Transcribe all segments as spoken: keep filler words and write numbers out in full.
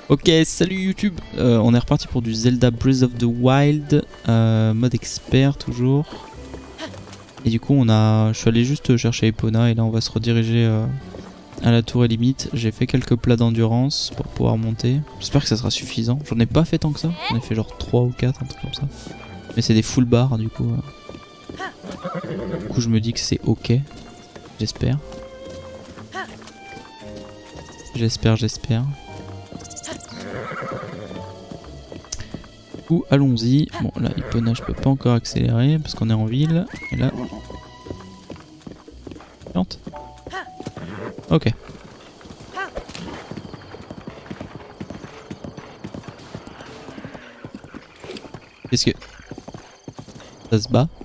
Ok, salut YouTube, euh, on est reparti pour du Zelda Breath of the Wild, euh, mode expert toujours. Et du coup on a, je suis allé juste chercher Epona et là on va se rediriger euh, à la tour et limite. J'ai fait quelques plats d'endurance pour pouvoir monter. J'espère que ça sera suffisant. J'en ai pas fait tant que ça, j'en ai fait genre trois ou quatre, un truc comme ça. Mais c'est des full bars du coup. Euh. Du coup je me dis que c'est ok, j'espère. J'espère, j'espère. Ou allons-y. Bon là Epona je peux pas encore accélérer parce qu'on est en ville. Et là. Plante. Ok. Qu'est-ce que. Ça se bat?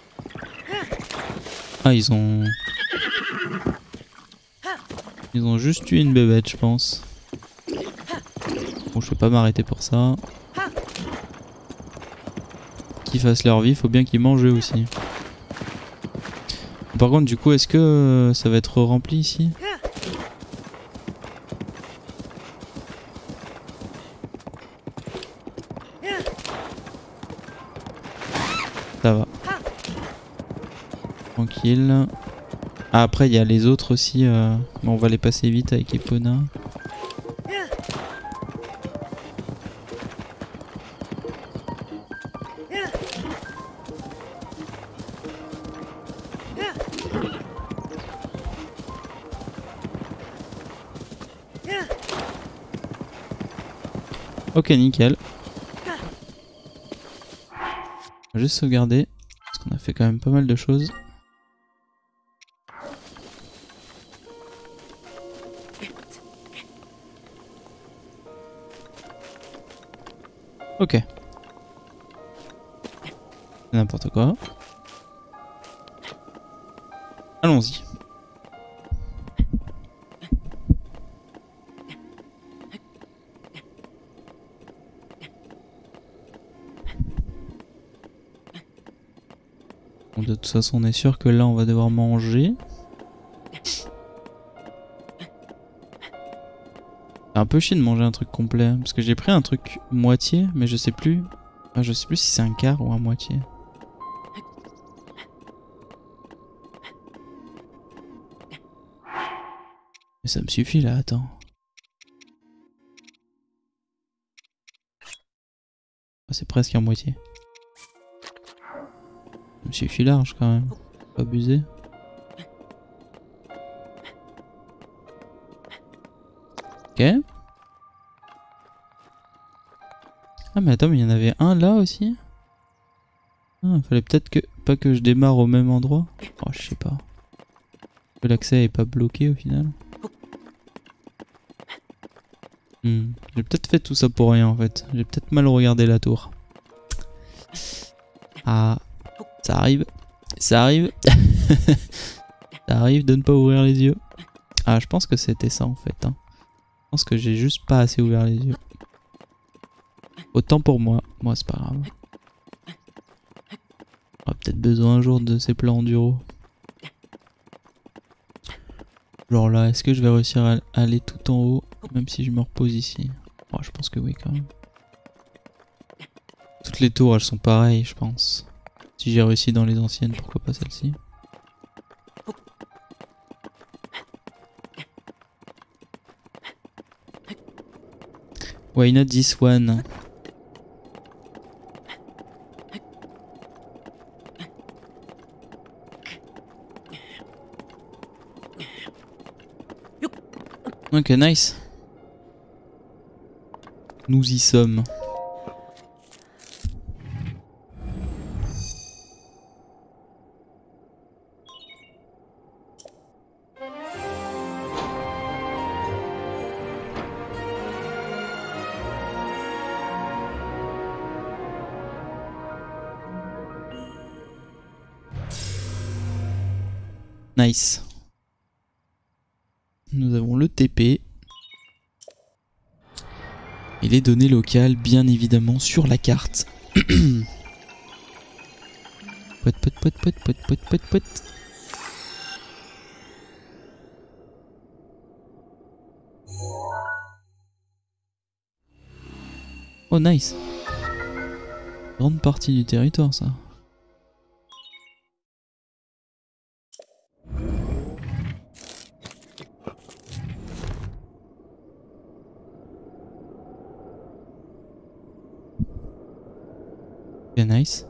Ah ils ont. Ils ont juste tué une bébête je pense. Bon je peux pas m'arrêter pour ça. Qu'ils fassent leur vie, faut bien qu'ils mangent eux aussi. Par contre du coup est-ce que ça va être rempli ici? Ça va. Tranquille. Ah, après il y a les autres aussi, euh... bon, on va les passer vite avec Epona. Ok nickel. On va juste sauvegarder, parce qu'on a fait quand même pas mal de choses. Ok. N'importe quoi. Allons-y. Bon, de toute façon on est sûr que là on va devoir manger. C'est un peu chier de manger un truc complet, parce que j'ai pris un truc moitié, mais je sais plus. Ah, je sais plus si c'est un quart ou un moitié. Mais ça me suffit là, attends. Ah, c'est presque un moitié. Ça me suffit large quand même. Pas abuser. Ok. Ah mais attends, mais il y en avait un là aussi. Ah, fallait peut-être que pas que je démarre au même endroit. Oh, je sais pas. Que l'accès est pas bloqué au final. Hmm. J'ai peut-être fait tout ça pour rien en fait. J'ai peut-être mal regardé la tour. Ah, ça arrive. Ça arrive. Ça arrive de ne pas ouvrir les yeux. Ah, je pense que c'était ça en fait. Hein. Je pense que j'ai juste pas assez ouvert les yeux. Autant pour moi. Moi, c'est pas grave. On aura peut-être besoin un jour de ces plans enduro. Genre là, est-ce que je vais réussir à aller tout en haut, même si je me repose ici? Oh, je pense que oui quand même. Toutes les tours, elles sont pareilles, je pense. Si j'ai réussi dans les anciennes, pourquoi pas celle-ci? Why not this one? Ok, nice. Nous y sommes. Nice. Nous avons le T P. Et les données locales, bien évidemment, sur la carte. Pot, pot, pot, pot, pot, pot, pot, pot. Oh nice. Grande partie du territoire ça. Ok, nice.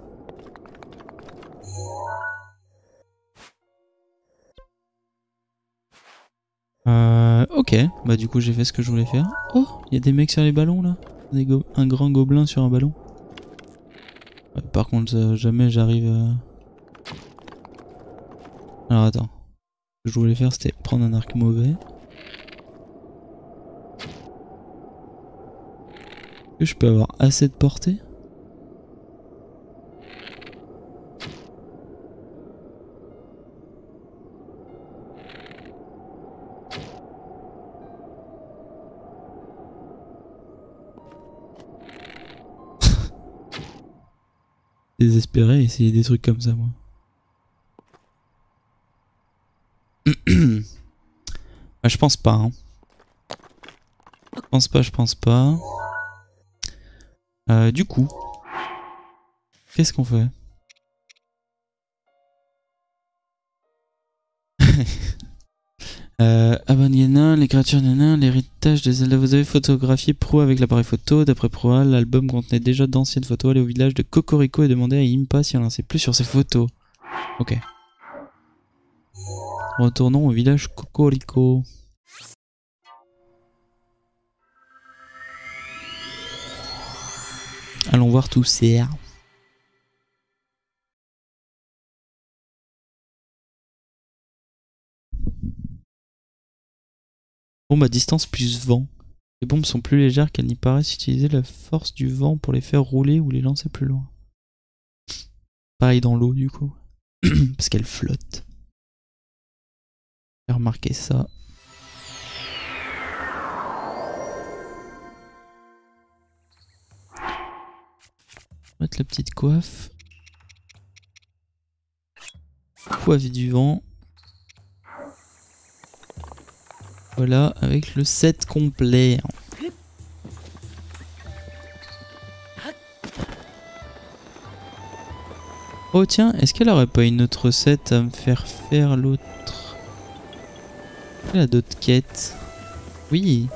Euh, ok, bah du coup j'ai fait ce que je voulais faire. Oh, il y a des mecs sur les ballons là. Des go un grand gobelin sur un ballon. Ouais, par contre, euh, jamais j'arrive. Euh... Alors attends. Ce que je voulais faire c'était prendre un arc mauvais. Est-ce que je peux avoir assez de portée? Désespéré, essayer des trucs comme ça, moi. Bah, je pense pas. Hein. Je pense pas, je pense pas. Euh, du coup, qu'est-ce qu'on fait? euh, Abandonné, les créatures nains, l'héritage des Zelda. Vous avez photographié Pro avec l'appareil photo. D'après Pro, l'album contenait déjà d'anciennes photos. Allez au village de Cocorico et demandez à Impa si on en sait plus sur ses photos. Ok. Retournons au village Cocorico. Allons voir tout ça. Bombe à distance plus vent. Les bombes sont plus légères qu'elles n'y paraissent. Utiliser la force du vent pour les faire rouler ou les lancer plus loin. Pareil dans l'eau du coup. Parce qu'elle flotte. J'ai remarqué ça. Mettre la petite coiffe. Coiffe du vent. Voilà, avec le set complet. Oh tiens, est-ce qu'elle aurait pas une autre recette à me faire faire l'autre? Elle a d'autres quêtes. Oui.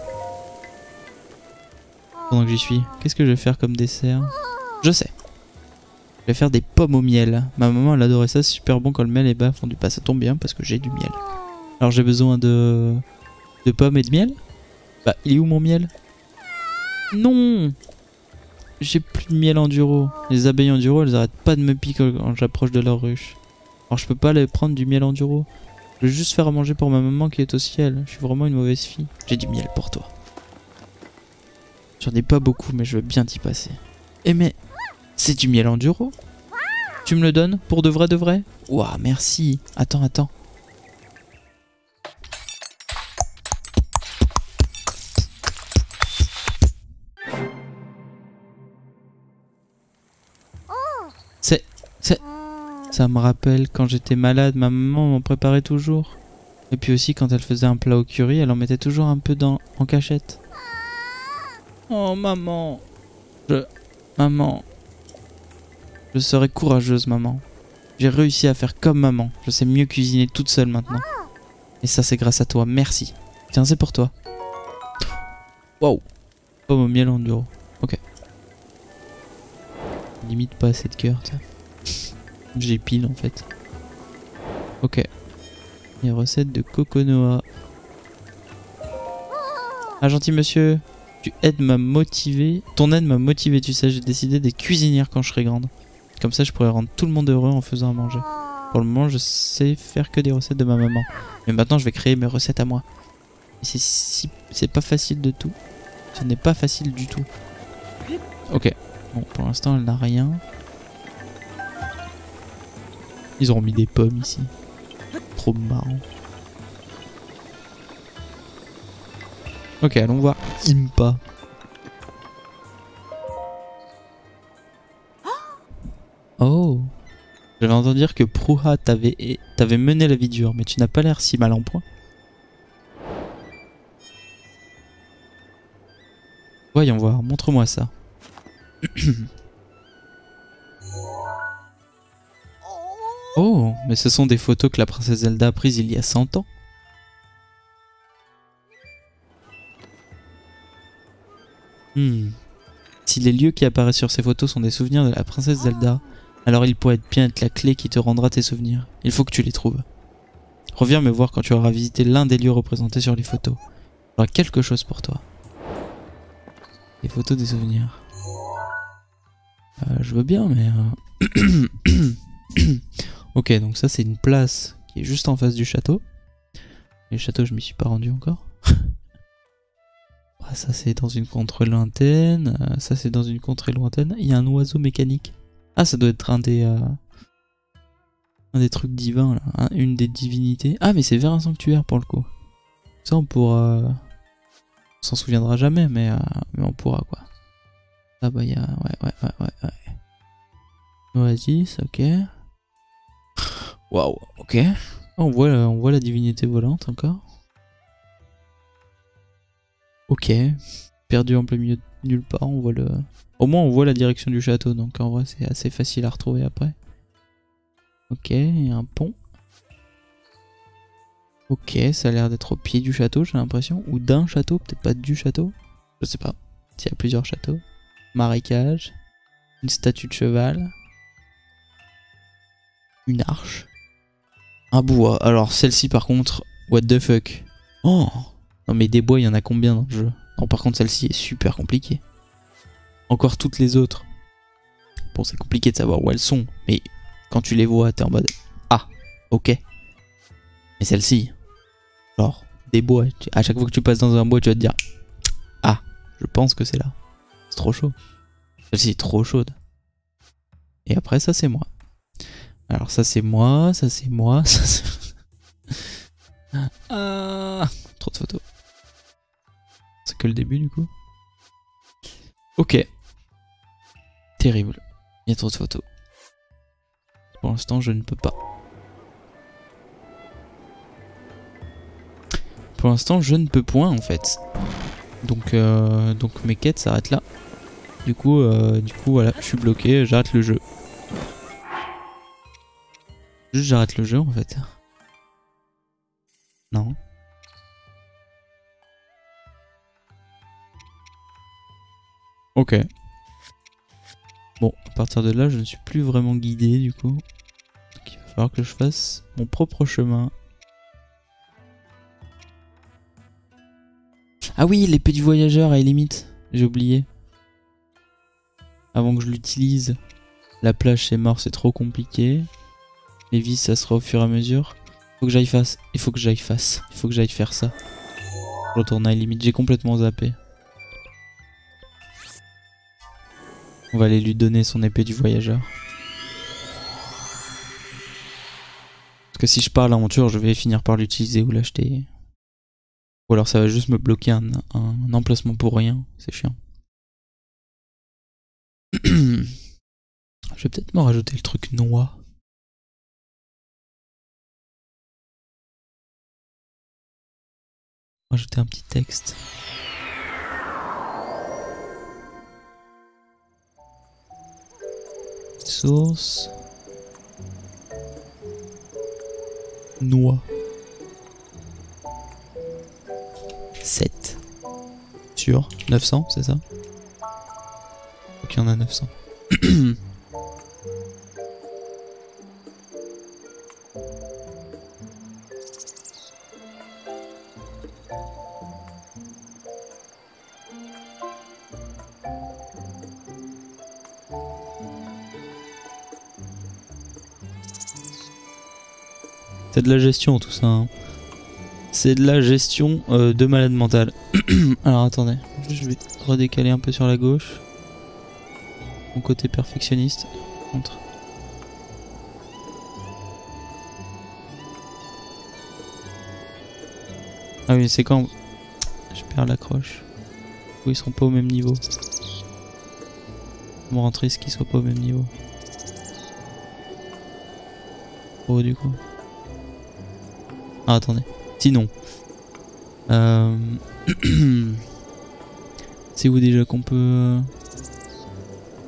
Pendant que j'y suis, qu'est-ce que je vais faire comme dessert? Je sais. Je vais faire des pommes au miel. Ma maman elle adorait ça, c'est super bon quand le miel est bas fondu. Bah ça tombe bien parce que j'ai du miel. Alors j'ai besoin de... de pommes et de miel. Bah il est où mon miel? Non. J'ai plus de miel enduro. Les abeilles enduro elles arrêtent pas de me piquer quand j'approche de leur ruche. Alors je peux pas aller prendre du miel enduro. Je vais juste faire à manger pour ma maman qui est au ciel. Je suis vraiment une mauvaise fille. J'ai du miel pour toi. J'en ai pas beaucoup mais je veux bien t'y passer. Eh mais c'est du miel enduro? Tu me le donnes pour de vrai de vrai? Ouah merci. Attends attends. C'est... c'est... Ça me rappelle quand j'étais malade, ma maman m'en préparait toujours. Et puis aussi quand elle faisait un plat au curry, elle en mettait toujours un peu dans... en cachette. Oh maman. Je... Maman. Je serai courageuse maman. J'ai réussi à faire comme maman. Je sais mieux cuisiner toute seule maintenant. Et ça c'est grâce à toi, merci. Tiens c'est pour toi. Wow. Pomme au miel enduro. Ok. Limite pas assez de cœur, tu sais. J'ai pile en fait. Ok. Les recettes de Coconoa. Ah gentil monsieur, tu aides m'a motivé. Ton aide m'a motivé, tu sais, j'ai décidé d'être cuisinière quand je serai grande. Comme ça je pourrais rendre tout le monde heureux en faisant à manger. Pour le moment je sais faire que des recettes de ma maman. Mais maintenant je vais créer mes recettes à moi. Et c'est si... c'est pas facile de tout. Ce n'est pas facile du tout. Ok. Bon pour l'instant elle n'a rien. Ils auront mis des pommes ici. Trop marrant. Ok, allons voir Impa. Oh. J'avais entendu dire que Pruha t'avait t'avait mené la vie dure, mais tu n'as pas l'air si mal en point. Voyons voir, montre-moi ça. Oh, mais ce sont des photos que la princesse Zelda a prises il y a cent ans. Hmm. Si les lieux qui apparaissent sur ces photos sont des souvenirs de la princesse Zelda, alors il pourrait bien être la clé qui te rendra tes souvenirs. Il faut que tu les trouves. Reviens me voir quand tu auras visité l'un des lieux représentés sur les photos. J'aurai quelque chose pour toi. Les photos des souvenirs. Euh, je veux bien, mais... Euh... ok, donc ça c'est une place qui est juste en face du château. Et le château, je m'y suis pas rendu encore. Ah, ça c'est dans une contrée lointaine. Euh, ça c'est dans une contrée lointaine. Il y a un oiseau mécanique. Ah, ça doit être un des... Euh... Un des trucs divins là. Hein, une des divinités. Ah, mais c'est vers un sanctuaire pour le coup. Ça on pourra... On s'en souviendra jamais, mais, euh... mais on pourra quoi. Ah bah il y a... Ouais, ouais, ouais, ouais, ouais. Oasis, ok. Waouh, ok. Oh, on, voit, on voit la divinité volante encore. Ok. Perdu en plein milieu de nulle part, on voit le... Au moins on voit la direction du château, donc en vrai c'est assez facile à retrouver après. Ok, il y a un pont. Ok, ça a l'air d'être au pied du château, j'ai l'impression. Ou d'un château, peut-être pas du château. Je sais pas. S'il y a plusieurs châteaux. Marécage. Une statue de cheval. Une arche. Un bois. Alors celle-ci par contre, what the fuck. Oh non mais des bois, il y en a combien dans le jeu? Non, par contre celle-ci est super compliquée. Encore toutes les autres. Bon, c'est compliqué de savoir où elles sont, mais quand tu les vois, t'es en mode ah, ok. Mais celle-ci, genre des bois, à chaque fois que tu passes dans un bois, tu vas te dire ah, je pense que c'est là. C'est trop chaud. Celle-ci est trop chaude. Et après ça c'est moi. Alors ça c'est moi, ça c'est moi, ça c'est... ah, trop de photos. C'est que le début du coup. Ok. Terrible. Il y a trop de photos. Pour l'instant je ne peux pas. Pour l'instant je ne peux point en fait. Donc, euh, donc mes quêtes s'arrêtent là. Du coup, euh, du coup voilà, je suis bloqué, j'arrête le jeu. Juste j'arrête le jeu en fait. Non. Ok. Bon, à partir de là, je ne suis plus vraiment guidé du coup. Donc il va falloir que je fasse mon propre chemin. Ah oui, l'épée du voyageur à limite. J'ai oublié. Avant que je l'utilise. La plage c'est mort, c'est trop compliqué. Les vis ça sera au fur et à mesure. Faut que j'aille face. Il faut que j'aille face. Il faut que j'aille faire ça. Je retourne à limite. J'ai complètement zappé. On va aller lui donner son épée du voyageur. Parce que si je pars à l'aventure, je vais finir par l'utiliser ou l'acheter. Ou alors ça va juste me bloquer un, un emplacement pour rien. C'est chiant. Je vais peut-être me rajouter le truc noix. Rajouter un petit texte. Source. Noix. sept. Sur neuf cents, c'est ça? Ok, on a neuf cents. C'est de la gestion tout ça. Hein. C'est de la gestion euh, de malade mental. Alors attendez, je vais redécaler un peu sur la gauche. Mon côté perfectionniste. Contre. Ah oui, c'est quand je perds l'accroche. Ils seront pas au même niveau. Mon rentrer ce qu'ils soient pas au même niveau. Oh du coup. Ah attendez. Sinon. Euh... c'est où déjà qu'on peut...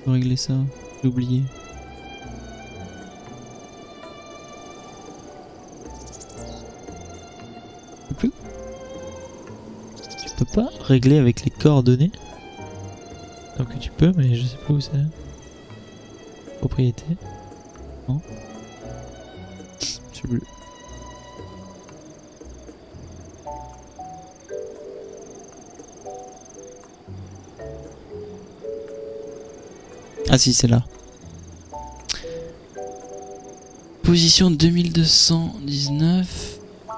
Faut régler ça, j'ai oublié. Plus. Tu peux pas régler avec les coordonnées? Donc tu peux, mais je sais pas où c'est. Propriété. Non. Je sais plus. Ah si, c'est là. Position deux mille deux cent dix-neuf.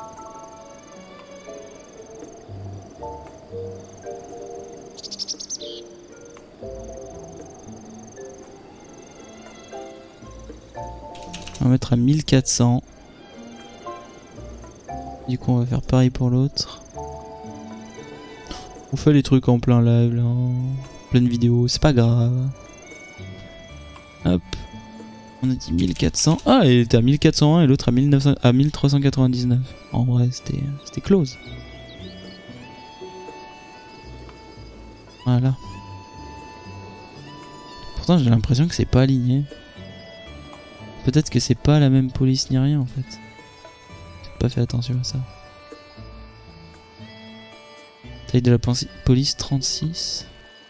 On va mettre à mille quatre cents. Du coup on va faire pareil pour l'autre. On fait les trucs en plein live là, en pleine vidéo, c'est pas grave. Hop. On a dit mille quatre cents. Ah, il était à mille quatre cent un et l'autre à, mille neuf cents... à mille trois cent quatre-vingt-dix-neuf. En vrai c'était c'était close. Voilà. Pourtant j'ai l'impression que c'est pas aligné. Peut-être que c'est pas la même police ni rien en fait. J'ai pas fait attention à ça. Taille de la police trente-six.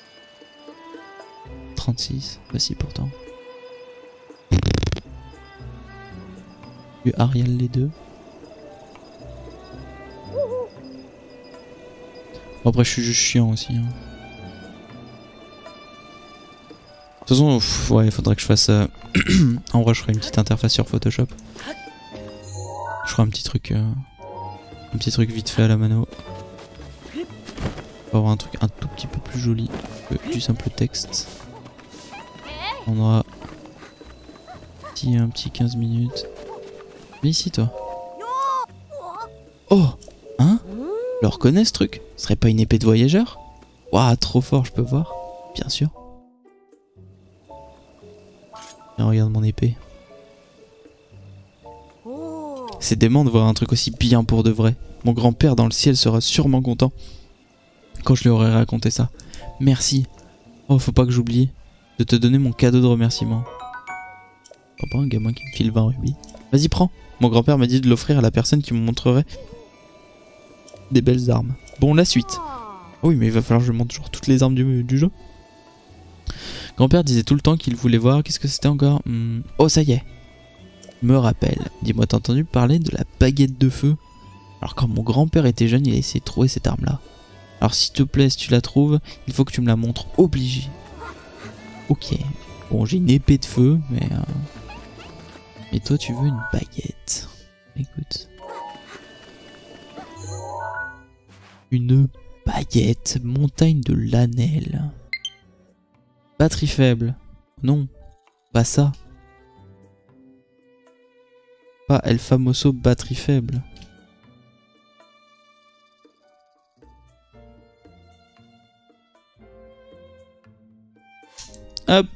trente-six. Bah si pourtant. Ariel les deux. Bon, après je suis juste chiant aussi. Hein. De toute façon, pff, ouais, il faudrait que je fasse. Euh... en vrai, je ferai une petite interface sur Photoshop. Je ferai un petit truc, euh... un petit truc vite fait à la mano. Pour avoir un truc un tout petit peu plus joli que du simple texte. On aura petit, un petit quinze minutes. Viens ici, toi. Oh, hein? Je le reconnais ce truc? Ce serait pas une épée de voyageur? Waouh, trop fort, je peux voir? Bien sûr. Tiens, regarde mon épée. C'est dément de voir un truc aussi bien pour de vrai. Mon grand-père dans le ciel sera sûrement content quand je lui aurai raconté ça. Merci. Oh, faut pas que j'oublie de te donner mon cadeau de remerciement. Oh, pas un gamin qui me file vingt rubis. Vas-y, prends. Mon grand-père m'a dit de l'offrir à la personne qui me montrerait des belles armes. Bon, la suite. Oh oui, mais il va falloir que je montre toujours toutes les armes du, du jeu. Grand-père disait tout le temps qu'il voulait voir. Qu'est-ce que c'était encore? hmm. Oh, ça y est. Me rappelle. Dis-moi, t'as entendu parler de la baguette de feu? Alors, quand mon grand-père était jeune, il a essayé de trouver cette arme-là. Alors, s'il te plaît, si tu la trouves, il faut que tu me la montres. Obligé. Ok. Bon, j'ai une épée de feu, mais... Euh... Et toi, tu veux une baguette. Écoute. Une baguette. Montagne de Lanel. Batterie faible. Non. Pas ça. Pas El Famoso batterie faible. Hop.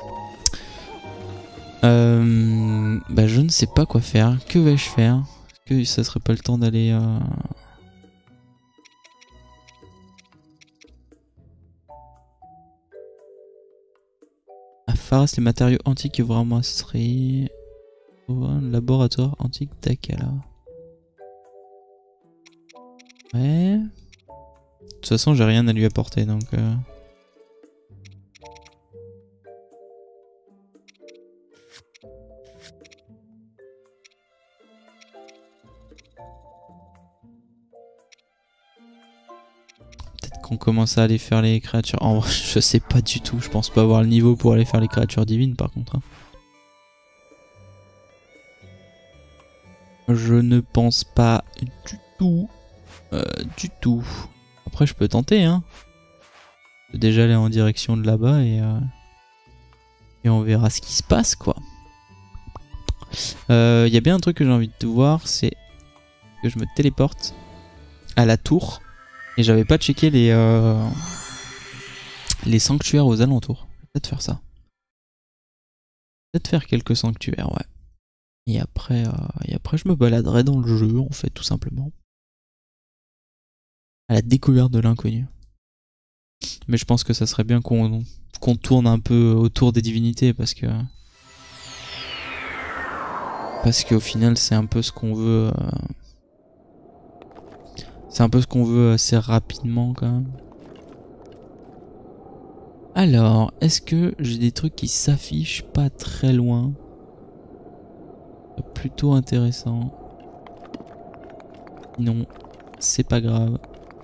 Euh, bah je ne sais pas quoi faire. Que vais-je faire? Est-ce que ça serait pas le temps d'aller... Euh... à Pharas, les matériaux antiques et vraiment serait... un laboratoire antique d'Akala. Ouais. De toute façon, j'ai rien à lui apporter donc... Euh... qu'on commence à aller faire les créatures. En vrai, je sais pas du tout. Je pense pas avoir le niveau pour aller faire les créatures divines par contre. Hein. Je ne pense pas du tout. Euh, du tout. Après, je peux tenter. Hein. Je peux déjà aller en direction de là-bas et, euh, et on verra ce qui se passe quoi. Il euh, y a bien un truc que j'ai envie de voir, c'est que je me téléporte à la tour. Et j'avais pas checké les, euh, les sanctuaires aux alentours. Peut-être faire ça. Peut-être faire quelques sanctuaires, ouais. Et après, euh, et après, je me baladerai dans le jeu, en fait, tout simplement. À la découverte de l'inconnu. Mais je pense que ça serait bien qu'on qu'on tourne un peu autour des divinités parce que parce qu'au final c'est un peu ce qu'on veut euh... c'est un peu ce qu'on veut assez rapidement quand même. Alors, est-ce que j'ai des trucs qui s'affichent pas très loin? Plutôt intéressant. Non, c'est pas grave.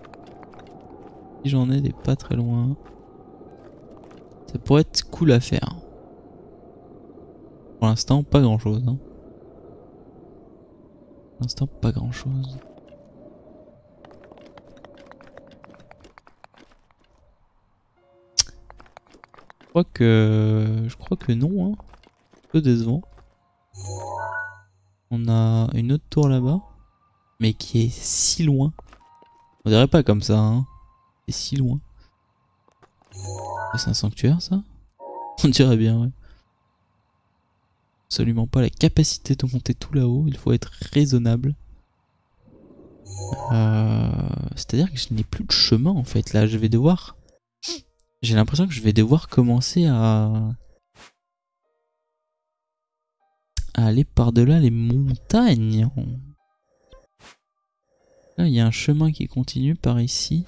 Si j'en ai des pas très loin, ça pourrait être cool à faire. Pour l'instant, pas grand chose. Hein. Pour l'instant, pas grand chose. Je crois que... Je crois que non. Hein. Un peu décevant. On a une autre tour là-bas. Mais qui est si loin. On dirait pas comme ça. Hein. C'est si loin. C'est un sanctuaire ça? On dirait bien, ouais. Absolument pas la capacité de monter tout là-haut. Il faut être raisonnable. Euh... C'est-à-dire que je n'ai plus de chemin en fait. Là, je vais devoir... J'ai l'impression que je vais devoir commencer à... à aller par-delà les montagnes. Là, il y a un chemin qui continue par ici.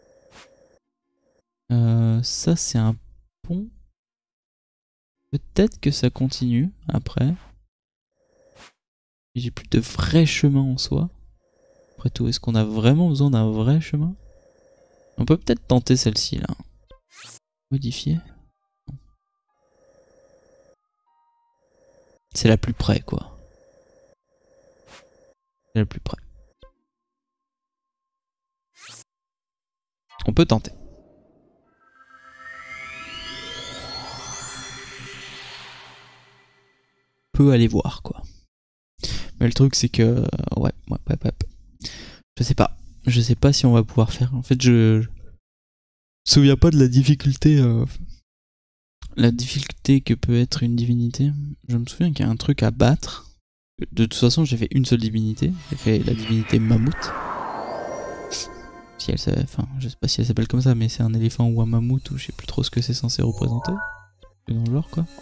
Euh, ça, c'est un pont. Peut-être que ça continue après. J'ai plus de vrai chemin en soi. Après tout, est-ce qu'on a vraiment besoin d'un vrai chemin? On peut peut-être tenter celle-ci là. Modifier. C'est la plus près quoi. C'est la plus près. On peut tenter. On peut aller voir quoi. Mais le truc c'est que... Ouais, ouais, ouais, ouais. Je sais pas. Je sais pas si on va pouvoir faire. En fait, je... je me souviens pas de la difficulté... Euh... La difficulté que peut être une divinité. Je me souviens qu'il y a un truc à battre. De toute façon, j'ai fait une seule divinité. J'ai fait la divinité mammouth. Si elle s'appelle... Enfin, je sais pas si elle s'appelle comme ça, mais c'est un éléphant ou un mammouth, ou je sais plus trop ce que c'est censé représenter. Dans le genre, quoi.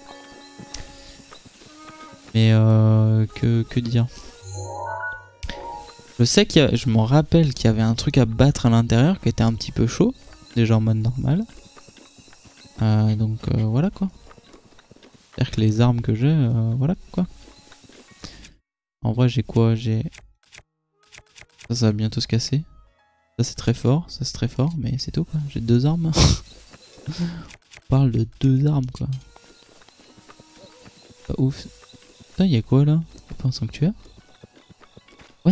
Mais euh, que, que dire? Je sais qu'il y a, je m'en rappelle qu'il y avait un truc à battre à l'intérieur qui était un petit peu chaud, déjà en mode normal. Euh, donc euh, voilà quoi. C'est-à-dire que les armes que j'ai, euh, voilà quoi. En vrai j'ai quoi? J'ai... Ça, ça va bientôt se casser. Ça c'est très fort, ça c'est très fort, mais c'est tout quoi. J'ai deux armes. On parle de deux armes quoi. Pas ouf. Putain, y'a quoi là? Y'a pas un sanctuaire? What?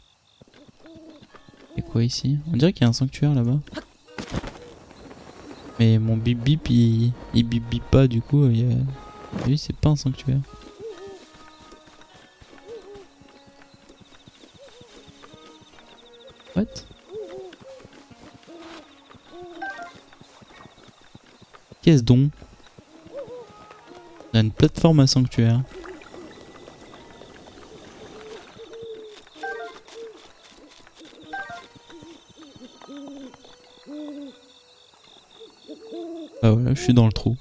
Y'a quoi ici? On dirait qu'il y a un sanctuaire là-bas. Mais mon bip bip il, il bip bip pas du coup. Il y a... Lui c'est pas un sanctuaire. What? Qu'est-ce donc? Il y a une plateforme à sanctuaire. Ah voilà, je suis dans le trou.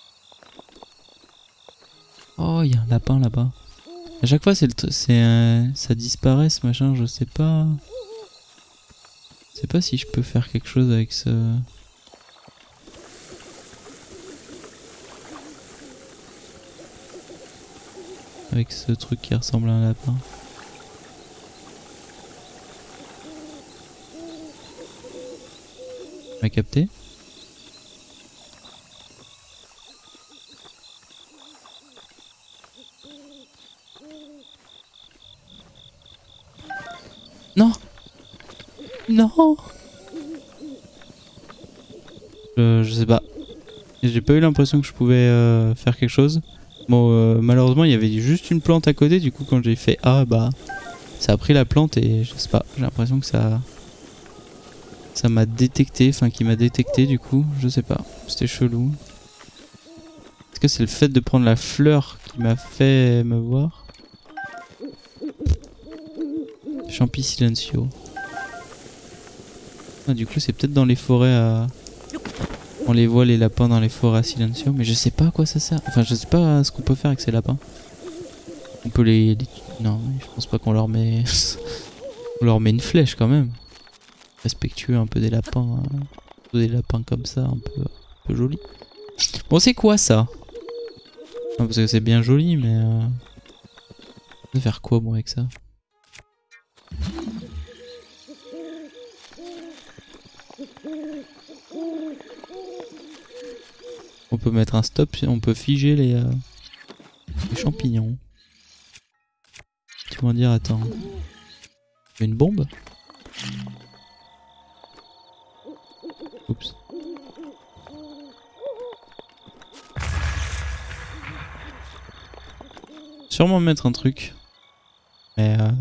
Oh, il y a un lapin là-bas. À chaque fois, c'est le c'est euh, ça disparaît ce machin, je sais pas. Je sais pas si je peux faire quelque chose avec ce... Avec ce truc qui ressemble à un lapin. Tu m'as capté? Non! Non! Je, je sais pas. J'ai pas eu l'impression que je pouvais euh, faire quelque chose. Bon, euh, malheureusement, il y avait juste une plante à côté. Du coup, quand j'ai fait A, bah, ça a pris la plante et je sais pas. J'ai l'impression que ça, ça m'a détecté, enfin, qui m'a détecté. Du coup, je sais pas. C'était chelou. Est-ce que c'est le fait de prendre la fleur qui m'a fait me voir? Champi silencio. Ah, du coup, c'est peut-être dans les forêts à... On les voit les lapins dans les forêts à Silencio, mais je sais pas à quoi ça sert. Enfin, je sais pas ce qu'on peut faire avec ces lapins. On peut les... les... Non, je pense pas qu'on leur met... on leur met une flèche quand même. Respectueux un peu des lapins. Hein. Des lapins comme ça, un peu, un peu joli. Bon, c'est quoi ça? Non, parce que c'est bien joli, mais... Euh... Je vais faire quoi moi avec ça? On peut mettre un stop, on peut figer les, euh, les champignons. Tu vas dire, attends. Une bombe? Oups. Sûrement mettre un truc. Mais euh...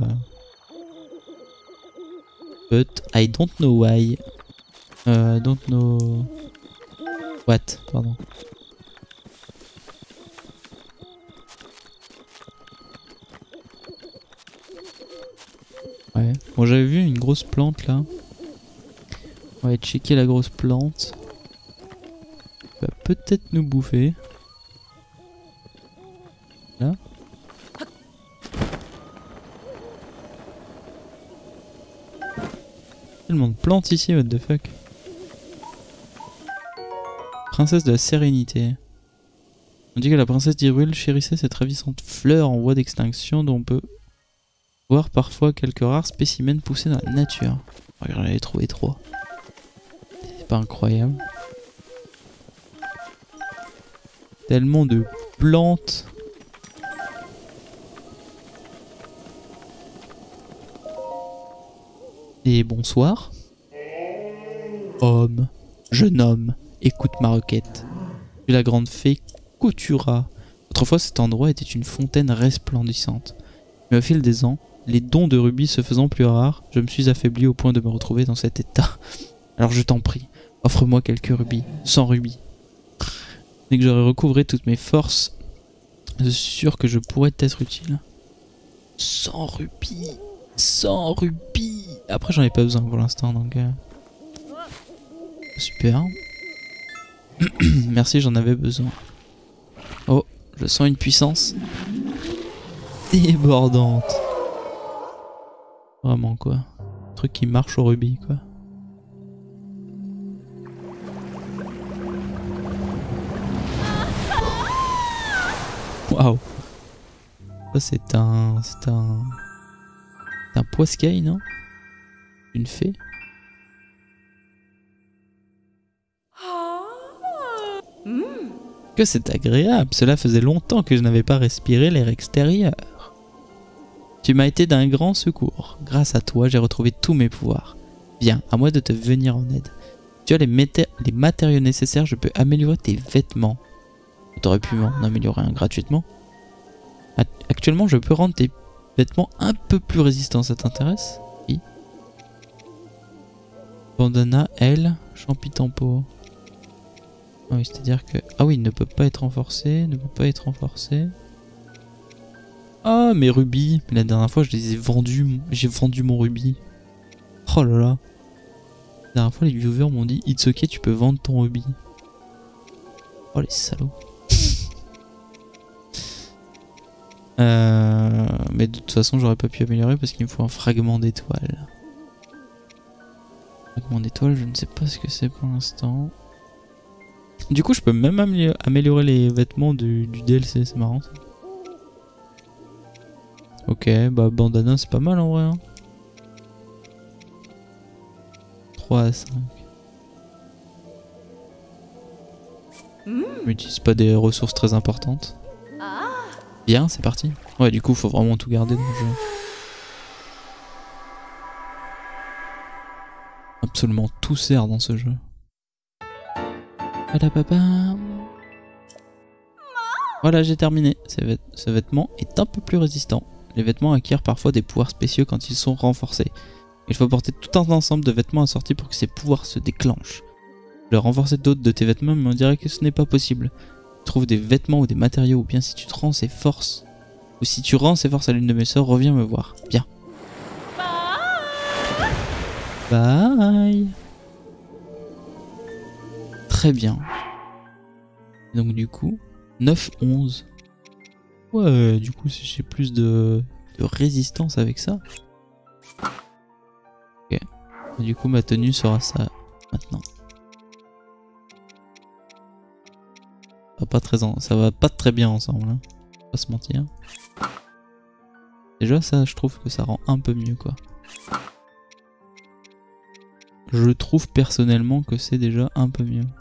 But I don't know why. Euh, I don't know... What, pardon. Ouais. Bon, j'avais vu une grosse plante là. On va aller checker la grosse plante. Elle va peut-être nous bouffer. Là. Tellement de plantes ici, what the fuck. Princesse de la sérénité. On dit que la princesse d'Hyrule chérissait cette ravissante fleur en voie d'extinction dont on peut voir parfois quelques rares spécimens poussés dans la nature. Regarde, j'en avais trouvé trois. C'est pas incroyable. Tellement de plantes. Et bonsoir. Homme, jeune homme, écoute ma requête. Puis la grande fée Kotura. Autrefois cet endroit était une fontaine resplendissante. Mais au fil des ans, les dons de rubis se faisant plus rares, je me suis affaibli au point de me retrouver dans cet état. Alors je t'en prie, offre-moi quelques rubis, cent rubis. Dès que j'aurai recouvré toutes mes forces, je suis sûr que je pourrais t'être utile. cent rubis, cent rubis. Après j'en ai pas besoin pour l'instant donc... Euh... Super. Merci, j'en avais besoin. Oh, je sens une puissance débordante. Vraiment quoi. Un truc qui marche au rubis quoi. Waouh. Ça c'est un... C'est un... C'est un poiscaille non? Une fée? Que c'est agréable, cela faisait longtemps que je n'avais pas respiré l'air extérieur. Tu m'as été d'un grand secours. Grâce à toi, j'ai retrouvé tous mes pouvoirs. Bien, à moi de te venir en aide. Tu as les, les matériaux nécessaires, je peux améliorer tes vêtements. T'aurais pu en améliorer un gratuitement. Actuellement, je peux rendre tes vêtements un peu plus résistants, ça t'intéresse? Oui. Bandana, elle, champitampo. Ah oui, c'est-à-dire que... Ah oui, il ne peut pas être renforcé, ne peut pas être renforcé. Ah, mes rubis. La dernière fois, je les ai vendus. J'ai vendu mon rubis. Oh là là. La dernière fois, les viewers m'ont dit It's ok, tu peux vendre ton rubis. Oh les salauds. euh, mais de toute façon, j'aurais pas pu améliorer parce qu'il me faut un fragment d'étoile. Fragment d'étoile, je ne sais pas ce que c'est pour l'instant. Du coup, je peux même améliorer les vêtements du, du D L C, c'est marrant ça. Ok, bah bandana c'est pas mal en vrai. Hein. trois à cinq. Mm. Je n'utilise pas des ressources très importantes. Ah. Bien, c'est parti. Ouais, du coup, faut vraiment tout garder dans le jeu. Absolument tout sert dans ce jeu. Voilà, j'ai terminé. Ce, vêt ce vêtement est un peu plus résistant. Les vêtements acquièrent parfois des pouvoirs spéciaux quand ils sont renforcés. Il faut porter tout un ensemble de vêtements assortis pour que ces pouvoirs se déclenchent. Je vais renforcer d'autres de tes vêtements, mais on dirait que ce n'est pas possible. Trouve des vêtements ou des matériaux, ou bien si tu te rends ces forces, ou si tu rends ces forces à l'une de mes sœurs, reviens me voir. Bien. Bye. Très bien. Donc du coup, neuf onze. Ouais, du coup, si j'ai plus de, de résistance avec ça. Ok. Et du coup, ma tenue sera ça maintenant. Ça va pas très, en... ça va pas très bien ensemble, hein. On va pas se mentir. Déjà, ça, je trouve que ça rend un peu mieux, quoi. Je trouve personnellement que c'est déjà un peu mieux.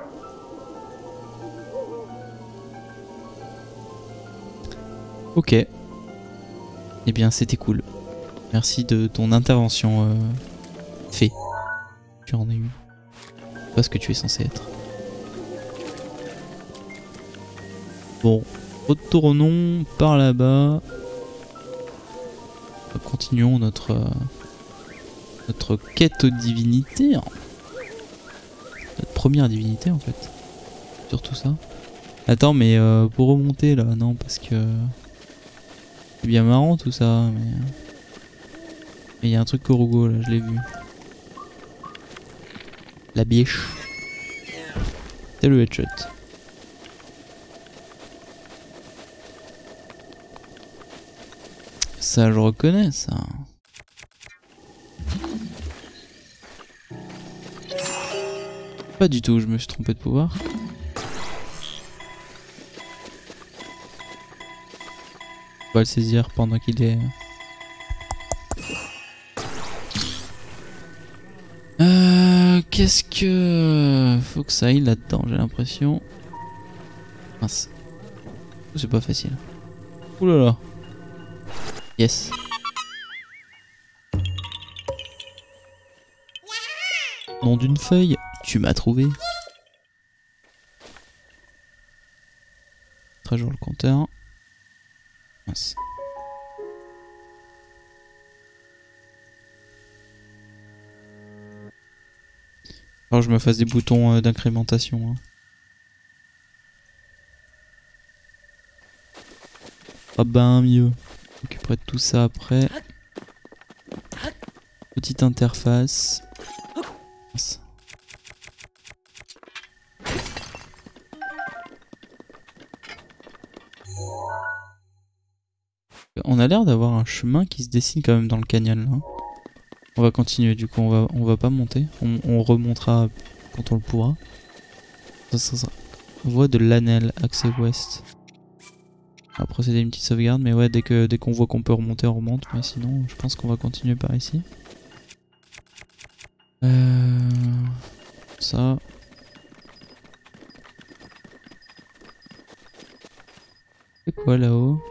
Ok. Eh bien, c'était cool. Merci de ton intervention, euh, Fée. Tu en as eu. Pas ce que tu es censé être. Bon, retournons par là-bas. Continuons notre euh, notre quête aux divinités. Notre première divinité en fait. Surtout ça. Attends, mais euh, pour remonter là, non, parce que c'est bien marrant tout ça, mais mais il y a un truc Korogo là, je l'ai vu. La biche. C'est le headshot. Ça, je reconnais ça. Pas du tout, je me suis trompé de pouvoir. On va le saisir pendant qu'il est... Euh... Qu'est-ce que... Faut que ça aille là-dedans, j'ai l'impression. Mince. C'est pas facile. Oulala. Yes. Nom d'une feuille, tu m'as trouvé. Très jour le compteur. Mince. Alors je me fasse des boutons euh, d'incrémentation. Hein. Ah ben mieux. Je m'occuperai de tout ça après. Petite interface. Mince. On a l'air d'avoir un chemin qui se dessine quand même dans le canyon là. On va continuer du coup, on va, on va pas monter. On, on remontera quand on le pourra. Ça, ça, ça. Voie de l'Anel, accès ouest. On va procéder à une petite sauvegarde, mais ouais, dès que dès qu'on voit qu'on peut remonter, on remonte. Mais sinon, je pense qu'on va continuer par ici. Euh... Ça. C'est quoi là-haut?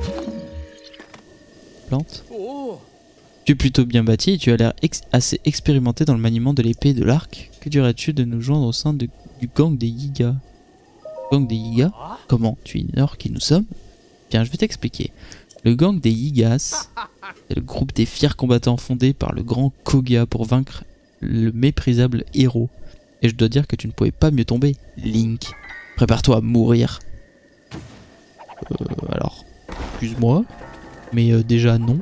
Plante. Tu es plutôt bien bâti et tu as l'air ex assez expérimenté dans le maniement de l'épée et de l'arc. Que dirais-tu de nous joindre au sein de, du gang des Yigas? Gang des Yigas? Comment? Tu ignores qui nous sommes? Bien, je vais t'expliquer. Le gang des Yigas, c'est le groupe des fiers combattants fondé par le grand Koga pour vaincre le méprisable héros. Et je dois dire que tu ne pouvais pas mieux tomber, Link. Prépare-toi à mourir. Euh, alors, excuse-moi, mais euh, déjà non.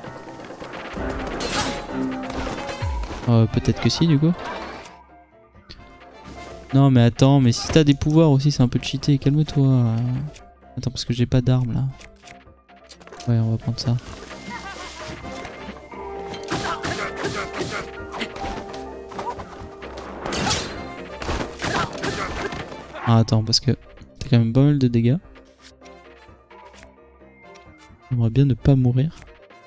Euh, peut-être que si du coup. Non mais attends, mais si t'as des pouvoirs aussi c'est un peu cheaté, calme-toi. Attends parce que j'ai pas d'armes là. Ouais on va prendre ça. Ah attends parce que t'as quand même pas mal de dégâts. J'aimerais bien ne pas mourir.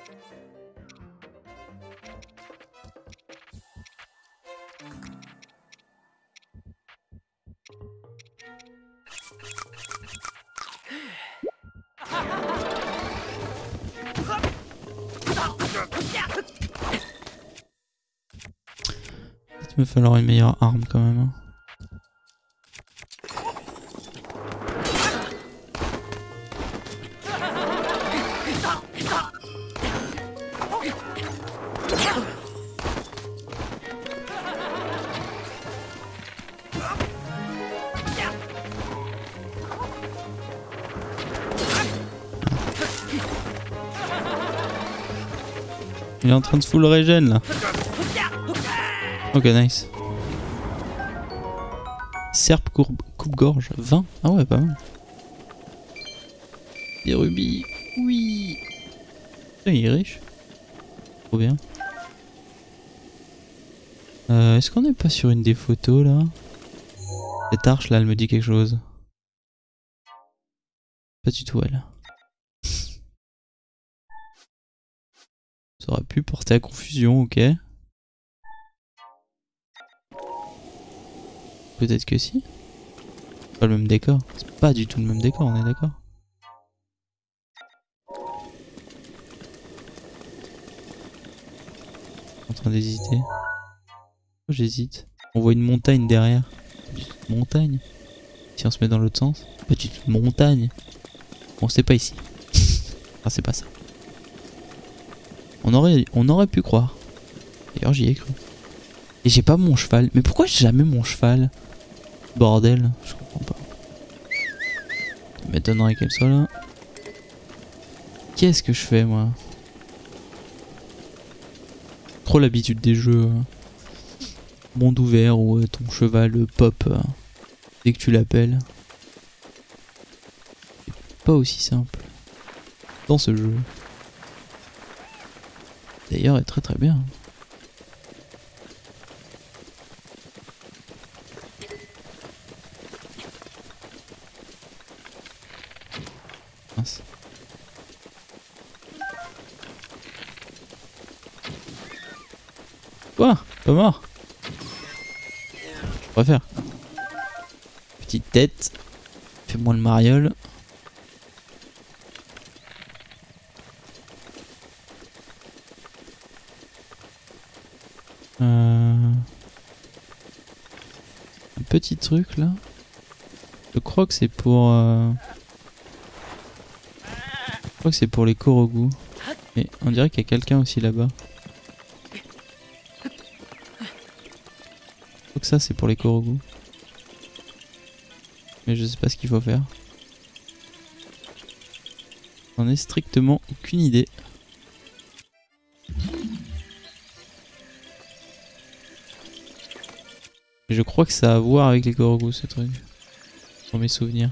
Il va falloir une meilleure arme quand même. Hein. Il est en train de se full régène là. Ok, nice. Serpe courbe- coupe-gorge, vingt. Ah ouais, pas mal. Des rubis, oui. Putain, il est riche. Trop bien. Euh, Est-ce qu'on n'est pas sur une des photos là? Cette arche là, elle me dit quelque chose. Pas du tout elle. Ça aurait pu porter à confusion, ok. Peut-être que si. Pas le même décor. C'est pas du tout le même décor, on est d'accord. En train d'hésiter. Oh, j'hésite. On voit une montagne derrière. Une montagne. Si on se met dans l'autre sens. Pas du tout une montagne. Bon, c'est pas ici. Ah, c'est pas ça. On aurait, on aurait pu croire. D'ailleurs, j'y ai cru. Et j'ai pas mon cheval. Mais pourquoi j'ai jamais mon cheval? Bordel, je comprends pas. Ça m'étonnerait qu'elle soit là. Qu'est-ce que je fais, moi? Trop l'habitude des jeux. euh, Monde ouvert où euh, ton cheval euh, pop euh, dès que tu l'appelles. C'est pas aussi simple dans ce jeu. D'ailleurs, est très très bien. Mince. Quoi? Pas mort? Je préfère. Petite tête. Fais-moi le mariole. Euh... Un petit truc là. Je crois que c'est pour... Euh... Je crois que c'est pour les Korogu. Mais on dirait qu'il y a quelqu'un aussi là-bas. Je crois que ça c'est pour les Korogu. Mais je sais pas ce qu'il faut faire. J'en ai strictement aucune idée. Et je crois que ça a à voir avec les Korogu ce truc. Dans mes souvenirs.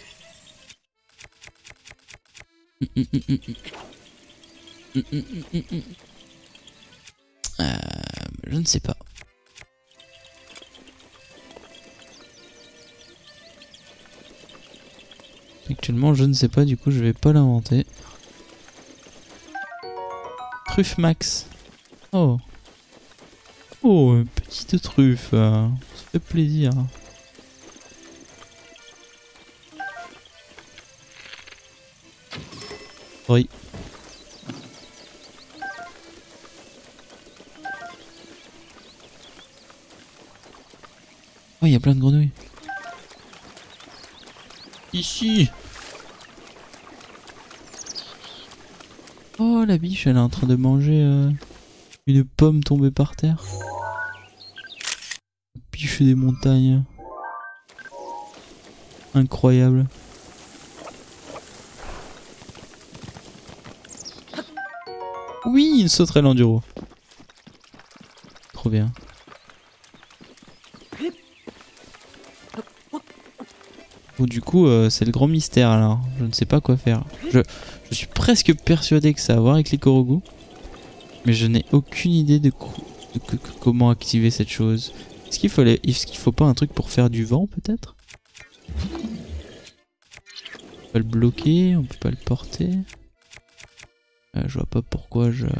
Euh, je ne sais pas. Actuellement, je ne sais pas, du coup, je vais pas l'inventer. Truffe max. Oh. Oh, une petite truffe. euh, Ça fait plaisir. Oui. Oh, il y a plein de grenouilles. Ici. Oh, la biche, elle est en train de manger euh, une pomme tombée par terre. Biche des montagnes. Incroyable. Oui, une sauterelle enduro. Trop bien. Bon, du coup, euh, c'est le grand mystère alors. Je ne sais pas quoi faire. Je, je suis presque persuadé que ça a à voir avec les Korogu. Mais je n'ai aucune idée de, de, de, de comment activer cette chose. Est-ce qu'il fallait, est-ce qu'il faut pas un truc pour faire du vent peut-être? On peut pas le bloquer, on peut pas le porter. Euh, je vois pas pourquoi je...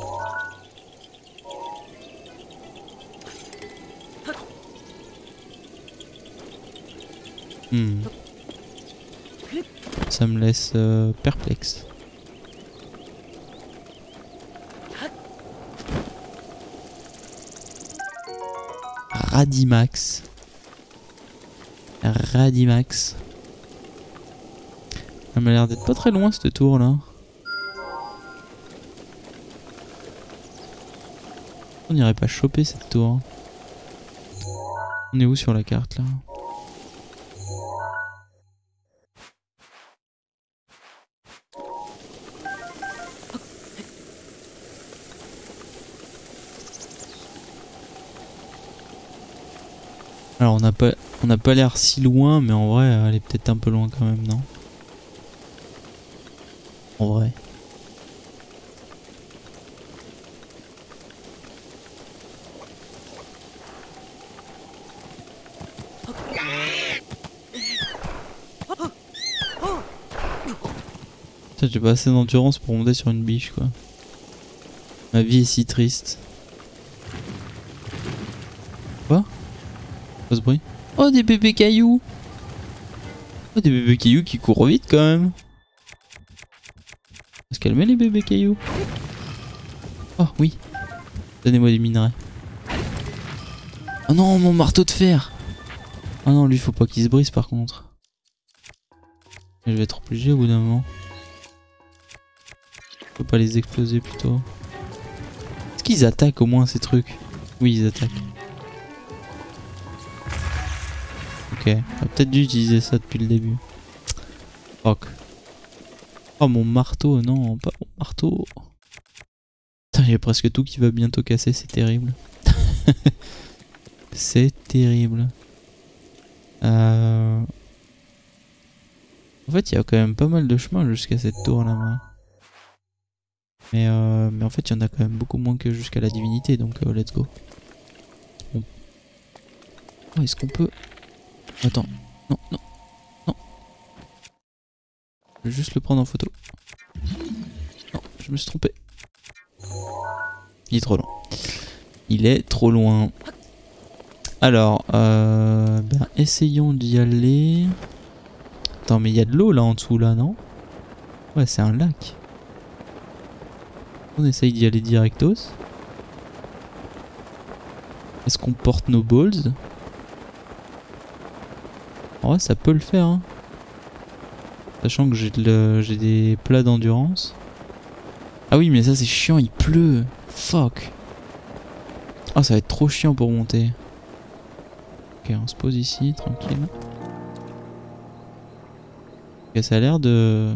Hmm. Ça me laisse euh, perplexe. Radimax. Radimax. Elle m'a l'air d'être pas très loin cette tour là. On n'irait pas choper cette tour. On est où sur la carte là? Alors on n'a pas, On n'a pas l'air si loin, mais en vrai, elle est peut-être un peu loin quand même, non? En vrai. J'ai pas assez d'endurance pour monter sur une biche, quoi. Ma vie est si triste. Quoi? Quoi ce bruit? Oh, des bébés cailloux! Oh, des bébés cailloux qui courent vite quand même! Faut se calmer les bébés cailloux. Oh oui! Donnez-moi des minerais. Oh non, mon marteau de fer! Oh non, lui faut pas qu'il se brise par contre. Je vais être obligé au bout d'un moment. Je peux pas les exploser plutôt. Est-ce qu'ils attaquent au moins ces trucs? Oui, ils attaquent. Ok, on a peut-être dû utiliser ça depuis le début. Fuck. Oh mon marteau, non, pas mon marteau. Putain, il y a presque tout qui va bientôt casser, c'est terrible. C'est terrible. Euh... En fait, il y a quand même pas mal de chemin jusqu'à cette tour là-bas. Mais, euh, mais en fait, il y en a quand même beaucoup moins que jusqu'à la divinité, donc euh, let's go. Bon. Oh, est-ce qu'on peut... Attends, non, non, non. Je vais juste le prendre en photo. Non, je me suis trompé. Il est trop loin. Il est trop loin. Alors, euh, ben, essayons d'y aller. Attends, mais il y a de l'eau là en dessous, là, non? Ouais, c'est un lac. On essaye d'y aller directos. Est-ce qu'on porte nos balls? En vrai, ça peut le faire, hein. Sachant que j'ai de j'ai des plats d'endurance. Ah oui, mais ça c'est chiant, il pleut. Fuck. Ah, oh, ça va être trop chiant pour monter. Ok, on se pose ici, tranquille. Ok, ça a l'air de...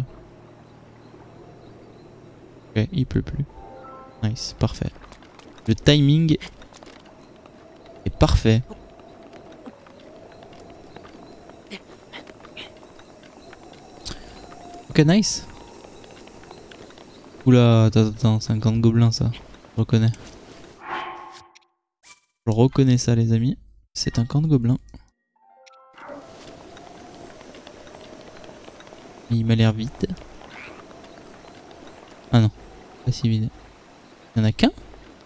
Ok, il pleut plus. Nice, parfait. Le timing est parfait. Ok, nice. Oula, attends, attends, c'est un camp de gobelins ça. Je reconnais. Je reconnais ça les amis. C'est un camp de gobelins. Il m'a l'air vide. Ah non, pas si vide. Il y en a qu'un?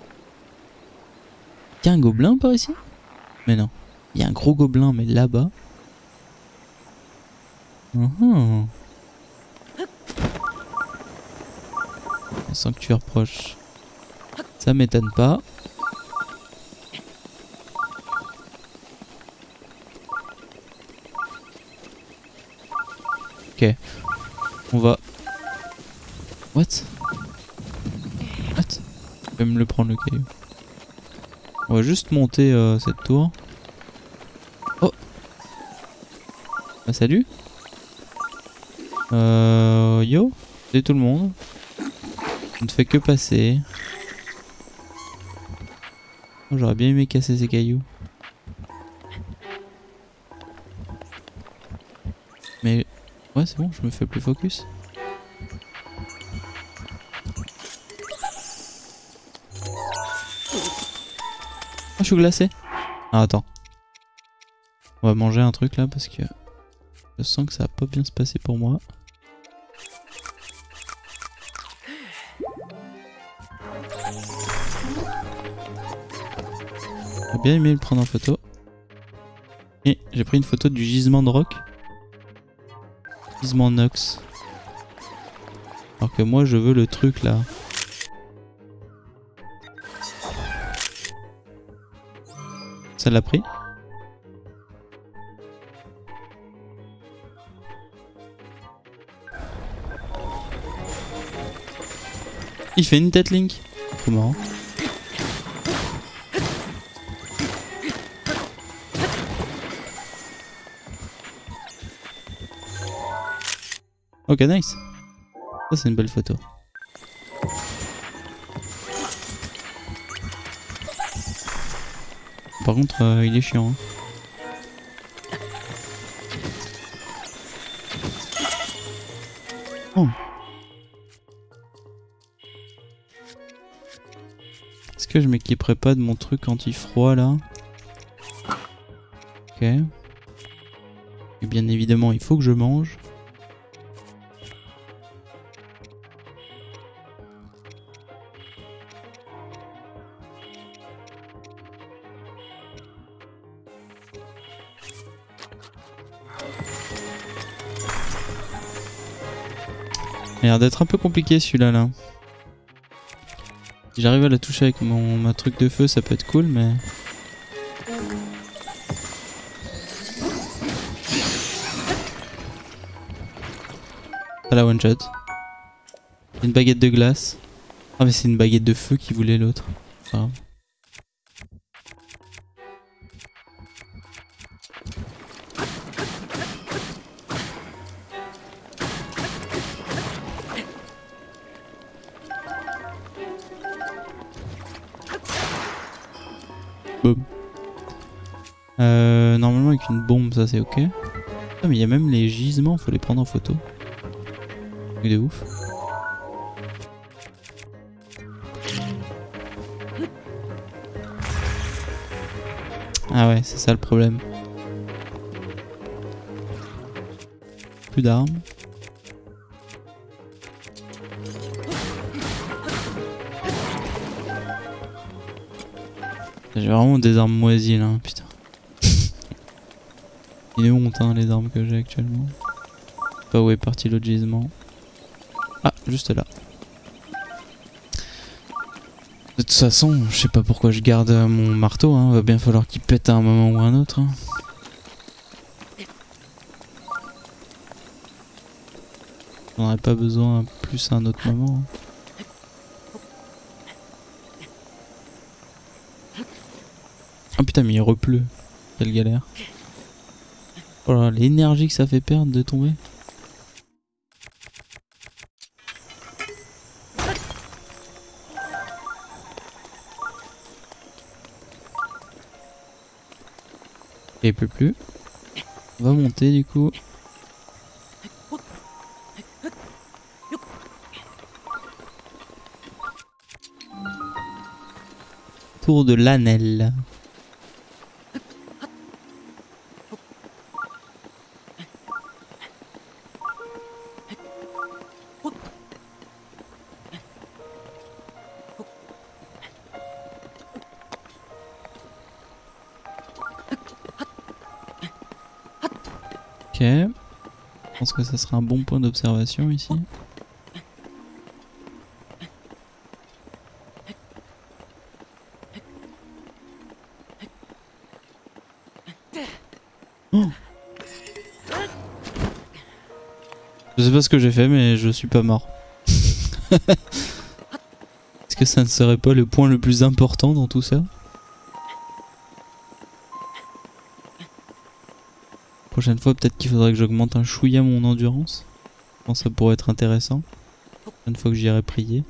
Il y a un gobelin par ici? Mais non. Il y a un gros gobelin mais là-bas. Uh-huh. Un sanctuaire proche. Ça m'étonne pas. Ok. On va... What? What? Je vais me le prendre le caillou. On va juste monter euh, cette tour. Oh! Ah, salut! Euh... Yo! Salut tout le monde. On ne fait que passer. Oh, j'aurais bien aimé casser ces cailloux. Mais... Ouais, c'est bon, je me fais plus focus. Oh, je suis glacé. Ah, attends. On va manger un truc là parce que... Je sens que ça va pas bien se passer pour moi. J'ai bien aimé le prendre en photo. Et j'ai pris une photo du gisement de roc. Gisement Nox. Alors que moi je veux le truc là. Ça l'a pris. Il fait une tête Link. Trop marrant. Ok, nice. Ça c'est une belle photo. Par contre, euh, il est chiant. Hein. Oh. Est-ce que je m'équiperai pas de mon truc anti-froid là? Ok. Et bien évidemment, il faut que je mange. Il a l'air d'être un peu compliqué celui-là là. Si j'arrive à la toucher avec mon ma truc de feu, ça peut être cool, mais... Pas la one shot. Une baguette de glace. Ah mais c'est une baguette de feu qui voulait l'autre. Ah. Boum. Euh, normalement avec une bombe ça c'est ok. Ah mais il y a même les gisements, faut les prendre en photo. De ouf. Ah ouais, c'est ça le problème. Plus d'armes. J'ai vraiment des armes moisies là, putain. Il est honte hein, les armes que j'ai actuellement. Je sais pas où est parti l'autre gisement. Ah, juste là. De toute façon, je sais pas pourquoi je garde mon marteau, hein. Va bien falloir qu'il pète à un moment ou à un autre. Hein. J'en aurais pas besoin plus à un autre moment. Oh putain, mais il repleut. Quelle galère. Oh là, l'énergie que ça fait perdre de tomber. Et il pleut plus. On va monter du coup. Tour de l'Anel. Ok. Je pense que ça sera un bon point d'observation ici. Oh, je sais pas ce que j'ai fait mais je suis pas mort. Est-ce que ça ne serait pas le point le plus important dans tout ça? Prochaine fois peut-être qu'il faudrait que j'augmente un chouïa mon endurance. Je pense que ça pourrait être intéressant. Une fois que j'irai prier.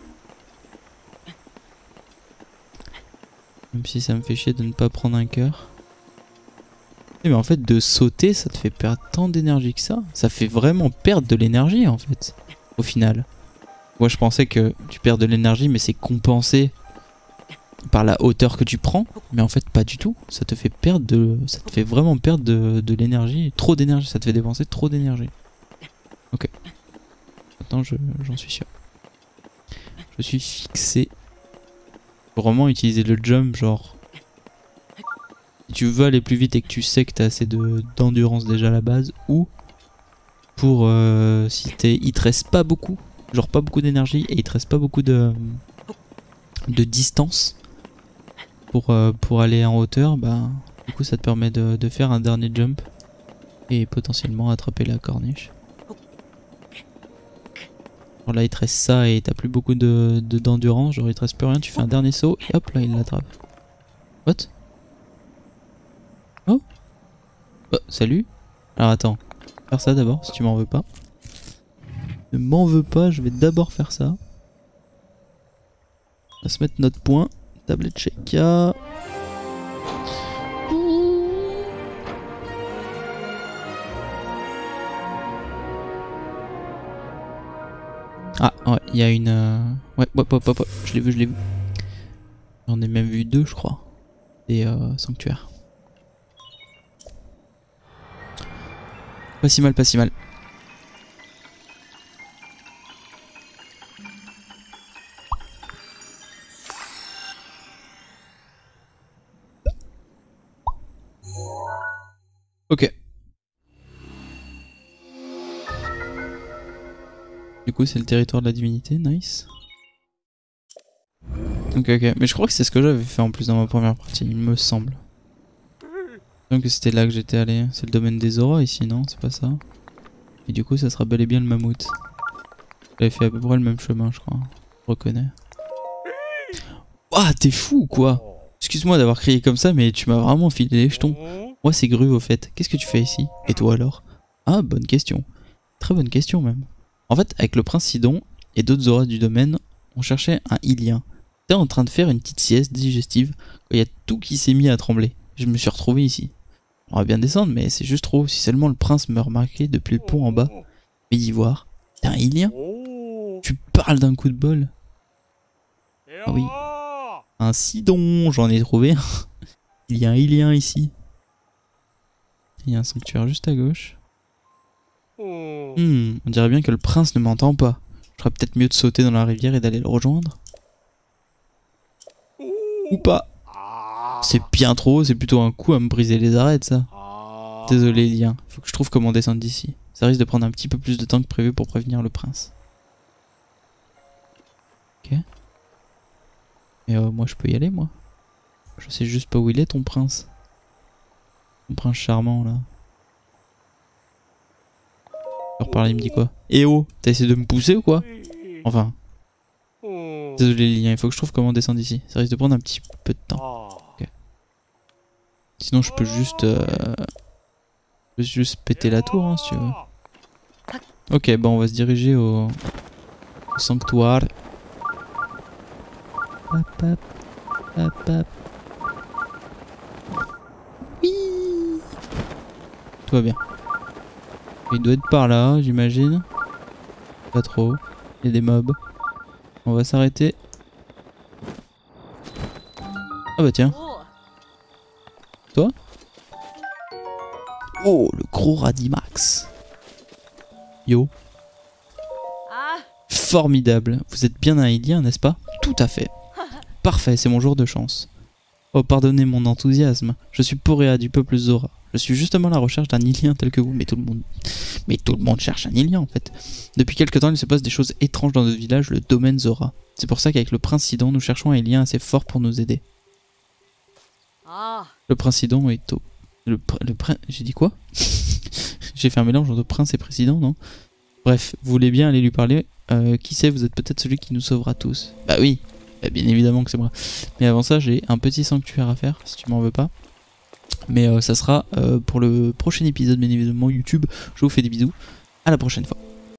Même si ça me fait chier de ne pas prendre un cœur. Mais en fait de sauter ça te fait perdre tant d'énergie que ça. Ça fait vraiment perdre de l'énergie en fait. Au final. Moi je pensais que tu perds de l'énergie mais c'est compensé par la hauteur que tu prends. Mais en fait pas du tout. Ça te fait perdre de. Ça te fait vraiment perdre de, de l'énergie. Trop d'énergie. Ça te fait dépenser trop d'énergie. Ok. Maintenant j'en suis sûr. Je suis fixé. Faut vraiment utiliser le jump genre. Si tu veux aller plus vite et que tu sais que tu as assez d'endurance déjà à la base, ou pour euh, si t'es, il te reste pas beaucoup, genre pas beaucoup d'énergie et il te reste pas beaucoup de, de distance pour, euh, pour aller en hauteur, bah du coup ça te permet de, de faire un dernier jump et potentiellement attraper la corniche. Alors là il te reste ça et t'as plus beaucoup de d'endurance, genre il te reste plus rien, tu fais un dernier saut et hop là il l'attrape. What? Oh, oh salut. Alors attends, faire ça d'abord si tu m'en veux pas. Ne m'en veux pas, je vais d'abord faire ça. On va se mettre notre point. Tablette Sheikah. Ouais, il y a une... Euh... Ouais, hop, hop, hop, hop, je l'ai vu, je l'ai vu. J'en ai même vu deux, je crois. Des euh, sanctuaires. Pas si mal, pas si mal. Ok. Du coup, c'est le territoire de la divinité, nice. Ok, ok. Mais je crois que c'est ce que j'avais fait en plus dans ma première partie, il me semble. Donc c'était là que j'étais allé. C'est le domaine des auras ici, non? C'est pas ça? Et du coup, ça sera bel et bien le mammouth. J'avais fait à peu près le même chemin, je crois. Je reconnais. Ah, t'es fou ou quoi? Excuse-moi d'avoir crié comme ça, mais tu m'as vraiment filé les jetons. Moi, c'est Gru au fait. Qu'est-ce que tu fais ici? Et toi alors? Ah, bonne question. Très bonne question même. En fait, avec le prince Sidon et d'autres auras du domaine, on cherchait un Ilien. T'es en train de faire une petite sieste digestive quand il y a tout qui s'est mis à trembler. Je me suis retrouvé ici. On va bien descendre, mais c'est juste trop. Si seulement le prince me remarquait depuis le pont en bas. Mais d'y voir. T'es un Ilien? Tu parles d'un coup de bol? Ah oui. Un Sidon, j'en ai trouvé un. Il y a un Ilien ici. Il y a un sanctuaire juste à gauche. Hmm, on dirait bien que le prince ne m'entend pas. Je ferais peut-être mieux de sauter dans la rivière et d'aller le rejoindre. Ou pas. C'est bien trop, c'est plutôt un coup à me briser les arêtes ça. Désolé Ilien, faut que je trouve comment descendre d'ici. Ça risque de prendre un petit peu plus de temps que prévu pour prévenir le prince. Ok. Et euh, moi je peux y aller moi. Je sais juste pas où il est ton prince. Ton prince charmant là. Je leur parler, il me dit quoi? Eh oh, t'as essayé de me pousser ou quoi? Enfin. Désolé Lilien, il faut que je trouve comment descendre d'ici. Ça risque de prendre un petit peu de temps. Okay. Sinon je peux juste... Euh... Je peux juste péter la tour hein, si tu veux. Ok, bon on va se diriger au, au sanctuaire. Hop, hop, hop, hop. Oui. Tout va bien. Il doit être par là, j'imagine. Pas trop. Il y a des mobs. On va s'arrêter. Ah bah tiens. Toi? Oh, le gros Radimax. Yo. Formidable. Vous êtes bien un Ilien, n'est-ce pas? Tout à fait. Parfait, c'est mon jour de chance. Oh, pardonnez mon enthousiasme. Je suis Poréa du peuple Zora. Je suis justement à la recherche d'un Ilien tel que vous. Mais tout le monde... Mais tout le monde cherche un Ilien en fait. Depuis quelque temps, il se passe des choses étranges dans notre village, le domaine Zora. C'est pour ça qu'avec le prince Sidon, nous cherchons un Ilien assez fort pour nous aider. Le prince Sidon est au... Le, pr... le prince... J'ai dit quoi? J'ai fait un mélange entre prince et président, non? Bref, vous voulez bien aller lui parler. Euh, qui sait, vous êtes peut-être celui qui nous sauvera tous. Bah oui, bah, bien évidemment que c'est moi. Mais avant ça, j'ai un petit sanctuaire à faire, si tu m'en veux pas. Mais euh, ça sera euh, pour le prochain épisode, bien évidemment, YouTube. Je vous fais des bisous. À la prochaine fois.